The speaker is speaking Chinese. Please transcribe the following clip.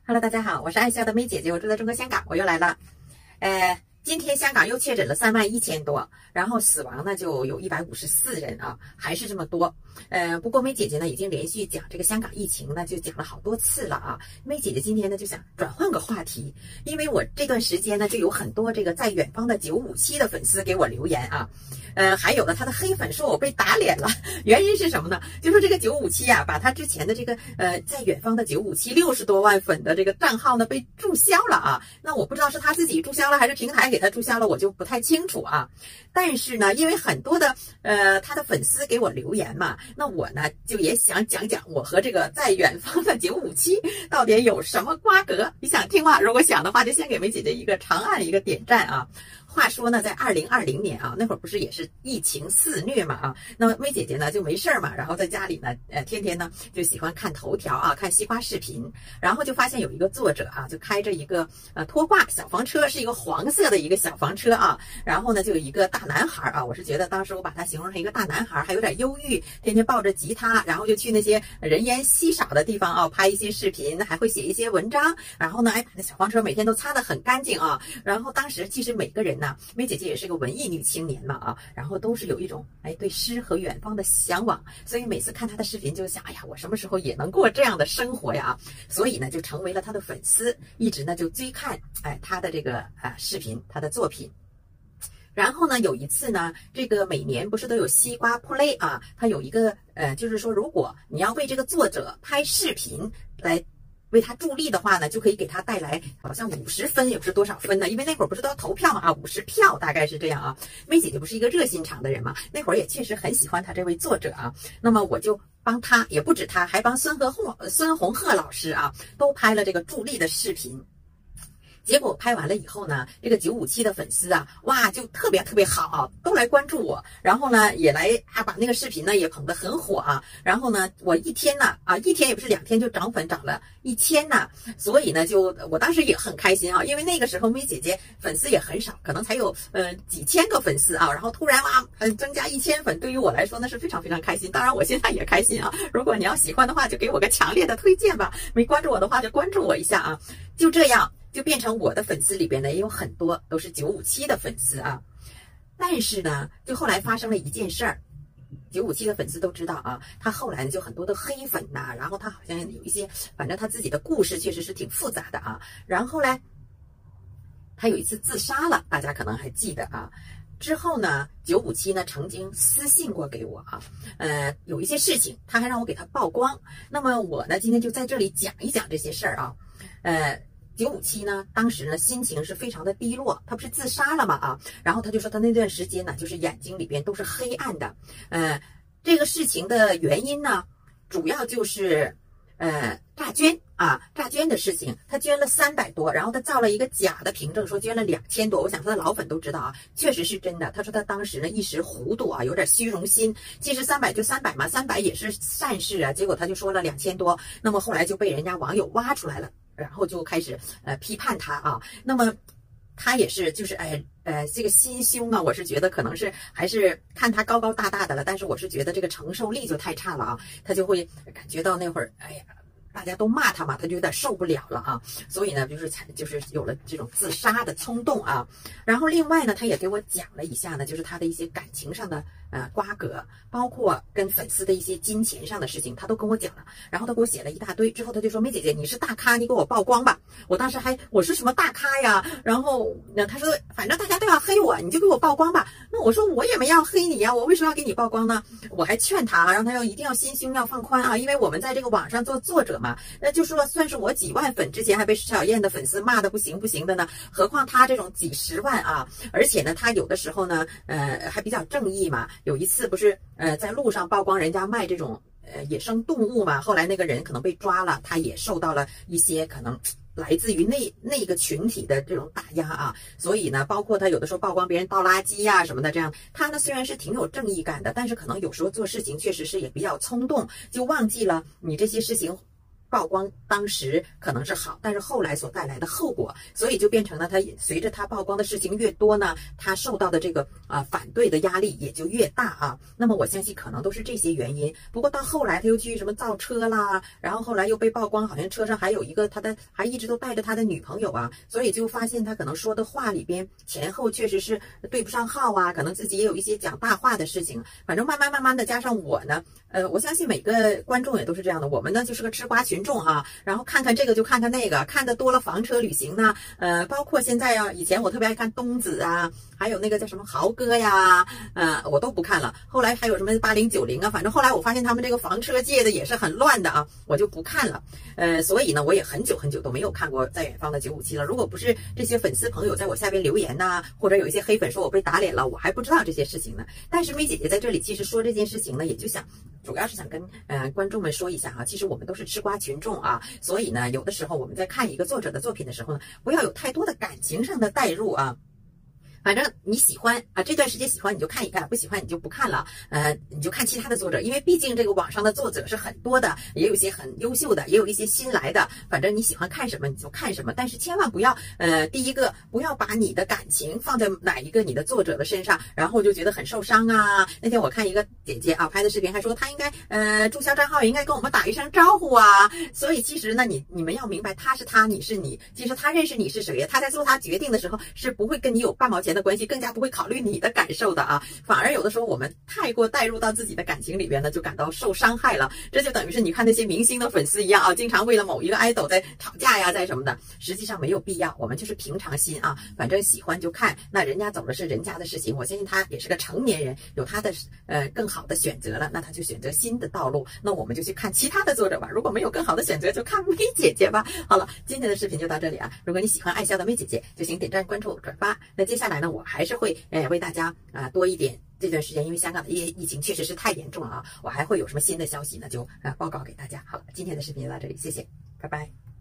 Hello， 大家好，我是爱笑的梅姐姐，我住在中国香港，我又来了。今天香港又确诊了31000多，然后死亡呢就有154人啊，还是这么多。不过梅姐姐呢已经连续讲这个香港疫情呢，就讲了好多次了啊。梅姐姐今天呢就想转换个话题，因为我这段时间呢就有很多这个在远方的957的粉丝给我留言啊。还有的他的黑粉说我被打脸了，原因是什么呢？就说这个957啊，把他之前的这个在远方的95760多万粉的这个账号呢被注销了啊。那我不知道是他自己注销了还是平台给他注销了，我就不太清楚啊。但是呢，因为很多的他的粉丝给我留言嘛，那我呢就也想讲讲我和这个在远方的957到底有什么瓜葛。你想听吗？如果想的话，就先给梅姐姐一个长按一个点赞啊。话说呢，在2020年啊，那会儿不是也是疫情肆虐嘛啊，那么梅姐姐呢就没事儿嘛，然后在家里呢，天天呢就喜欢看头条啊，看西瓜视频，然后就发现有一个作者啊，就开着一个拖挂小房车，是一个黄色的一个小房车啊，然后呢就有一个大男孩啊，我是觉得当时我把他形容成一个大男孩，还有点忧郁，天天抱着吉他，然后就去那些人烟稀少的地方啊，拍一些视频，还会写一些文章，然后呢，把那小房车每天都擦得很干净啊，然后当时其实每个人呢，梅姐姐也是个文艺女青年嘛啊，然后都是有一种对诗和远方的向往，所以每次看她的视频就想，哎呀，我什么时候也能过这样的生活呀？所以呢就成为了她的粉丝，一直呢就追看她的这个视频，她的作品。然后呢，有一次呢，这个每年不是都有西瓜 Play 啊，它有一个就是说，如果你要为这个作者拍视频来为他助力的话呢，就可以给他带来好像50分，也不是多少分呢，因为那会儿不是都要投票嘛啊，50票大概是这样啊。梅姐姐不是一个热心肠的人嘛，那会儿也确实很喜欢他这位作者啊，那么我就帮他，也不止他，还帮孙红鹤老师啊，都拍了这个助力的视频。结果拍完了以后呢，这个957的粉丝啊，哇，就特别特别好啊，都来关注我，然后呢也来把那个视频呢也捧得很火啊，然后呢我一天呢一天也不是2天就涨粉涨了1000呢，所以呢就我当时也很开心啊，因为那个时候梅姐姐粉丝也很少，可能才有几千个粉丝啊，然后突然增加1000粉，对于我来说那是非常非常开心，当然我现在也开心啊，如果你要喜欢的话就给我个强烈的推荐吧，没关注我的话就关注我一下啊，就这样就变成我的粉丝里边呢也有很多都是957的粉丝啊。但是呢就后来发生了一件事儿，957的粉丝都知道啊，他后来就很多的黑粉呐，然后他好像有一些，反正他自己的故事确实是挺复杂的啊。然后呢他有一次自杀了，大家可能还记得啊。之后呢957呢曾经私信过给我啊，有一些事情他还让我给他曝光，那么我呢今天就在这里讲一讲这些事儿啊。957呢当时呢心情是非常的低落，他不是自杀了嘛啊，然后他就说他那段时间呢就是眼睛里边都是黑暗的，这个事情的原因呢主要就是诈捐的事情，他捐了300多，然后他造了一个假的凭证，说捐了2000多。我想他的老粉都知道啊，确实是真的。他说他当时呢一时糊涂啊，有点虚荣心。其实300就300嘛，300也是善事啊。结果他就说了2000多，那么后来就被人家网友挖出来了，然后就开始批判他啊。那么他也是就是这个心胸啊，我是觉得可能是还是看他高高大大的了，但是我是觉得这个承受力就太差了啊，他就会感觉到那会儿大家都骂他嘛，他就有点受不了了啊，所以呢就是有了这种自杀的冲动啊。然后另外呢他也给我讲了一下呢，就是他的一些感情上的瓜葛，包括跟粉丝的一些金钱上的事情他都跟我讲了，然后他给我写了一大堆，之后他就说梅姐姐你是大咖，你给我曝光吧。我当时我是什么大咖呀，然后他说反正大家都要黑我，你就给我曝光吧。那我说我也没要黑你呀，我为什么要给你曝光呢？我还劝他让他一定要心胸要放宽啊，因为我们在这个网上做作者嘛，那就说算是我几万粉，之前还被石小燕的粉丝骂的不行不行的呢，何况他这种几10万啊，而且呢他有的时候呢还比较正义嘛，有一次不是在路上曝光人家卖这种野生动物嘛，后来那个人可能被抓了，他也受到了一些可能来自于那个群体的这种打压啊，所以呢包括他有的时候曝光别人倒垃圾呀什么的，这样他呢虽然是挺有正义感的，但是可能有时候做事情确实是也比较冲动，就忘记了你这些事情曝光当时可能是好，但是后来所带来的后果，所以就变成了他随着他曝光的事情越多呢，他受到的这个反对的压力也就越大啊。那么我相信可能都是这些原因。不过到后来他又去什么造车啦，然后后来又被曝光，好像车上还有一个还一直都带着他的女朋友啊，所以就发现他可能说的话里边前后确实是对不上号啊，可能自己也有一些讲大话的事情。反正慢慢的加上我呢，我相信每个观众也都是这样的，我们呢就是个吃瓜群众啊，然后看看这个就看看那个，看的多了房车旅行呢，包括现在啊，以前我特别爱看东子啊，还有那个叫什么豪哥呀，我都不看了。后来还有什么8090啊，反正后来我发现他们这个房车界的也是很乱的啊，我就不看了。所以呢，我也很久都没有看过在远方的957了。如果不是这些粉丝朋友在我下边留言呐，或者有一些黑粉说我被打脸了，我还不知道这些事情呢。但是梅姐姐在这里其实说这件事情呢，也就主要是想跟观众们说一下啊，其实我们都是吃瓜群众啊，所以呢，有的时候我们在看一个作者的作品的时候呢，不要有太多的感情上的代入啊。反正你喜欢啊，这段时间喜欢你就看一看，不喜欢你就不看了。你就看其他的作者，因为毕竟这个网上的作者是很多的，也有一些很优秀的，也有一些新来的。反正你喜欢看什么你就看什么，但是千万不要第一个不要把你的感情放在哪一个你的作者的身上，然后就觉得很受伤啊。那天我看一个姐姐啊拍的视频，还说她应该注销账号也应该跟我们打一声招呼啊。所以其实呢，你们要明白，他是他，你是你。其实他认识你是谁呀？他在做他决定的时候是不会跟你有半毛钱的关系，更加不会考虑你的感受的啊。反而有的时候我们太过带入到自己的感情里边呢，就感到受伤害了。这就等于是你看那些明星的粉丝一样啊，经常为了某一个idol在吵架呀，在什么的，实际上没有必要。我们就是平常心啊，反正喜欢就看，那人家走的是人家的事情，我相信他也是个成年人，有他的更好的选择了，那他就选择新的道路，那我们就去看其他的作者吧。如果没有更好的选择，就看梅姐姐吧。好了，今天的视频就到这里啊。如果你喜欢爱笑的梅姐姐，就请点赞、关注、转发。那接下来呢，我还是会为大家多一点。这段时间因为香港的疫情确实是太严重了啊，我还会有什么新的消息呢，就报告给大家。好了，今天的视频就到这里，谢谢，拜拜。